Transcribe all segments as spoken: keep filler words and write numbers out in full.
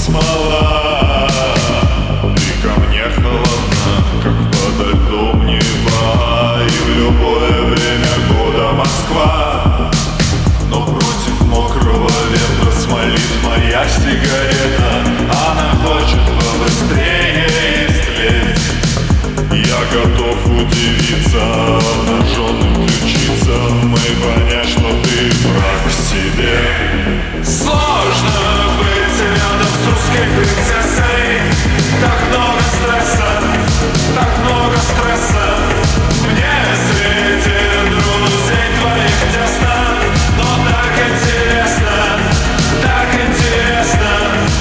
смола. И ко мне холодна, как подо льдом Нева, и в любое время года Москва. Но против мокрого ветра смолит моя сигарета. Она хочет побыстрее истлеть. Я готов удивиться обнаженным ключицам и понять, что ты враг себе. Сложно быть рядом с русской принцессой. Так много стресса, так много стресса. Мне среди друзей твоих тесно, но так интересно, так интересно.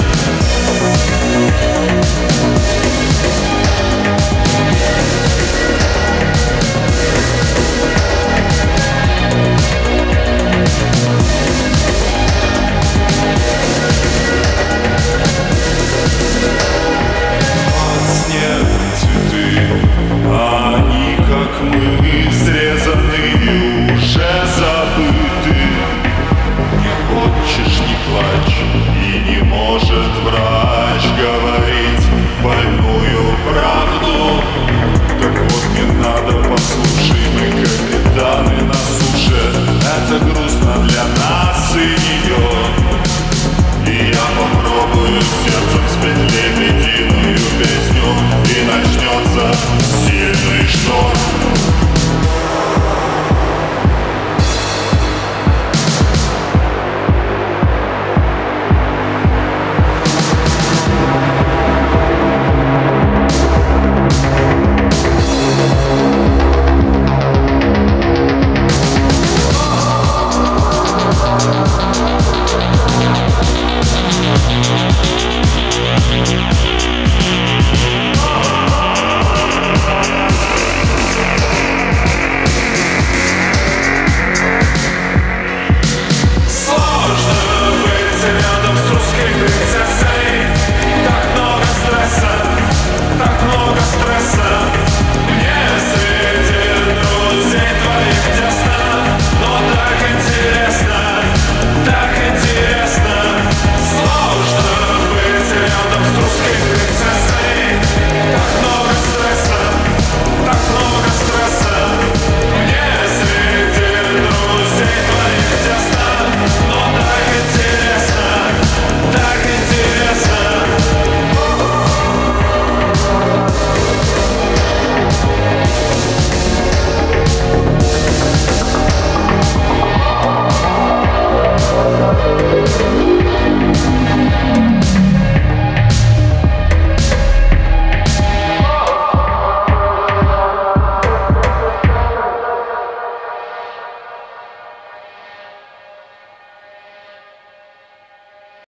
Как мы, срезанные, уже забыты. Не хочешь — не плачь, и не может врач говорить больную правду. Так вот, не надо, послушай, мы капитаны на суше. Это грустно для нас и нее. И я попробую сердцем спеть лебединую песню, и начнется сильный шторм. We'll be right back.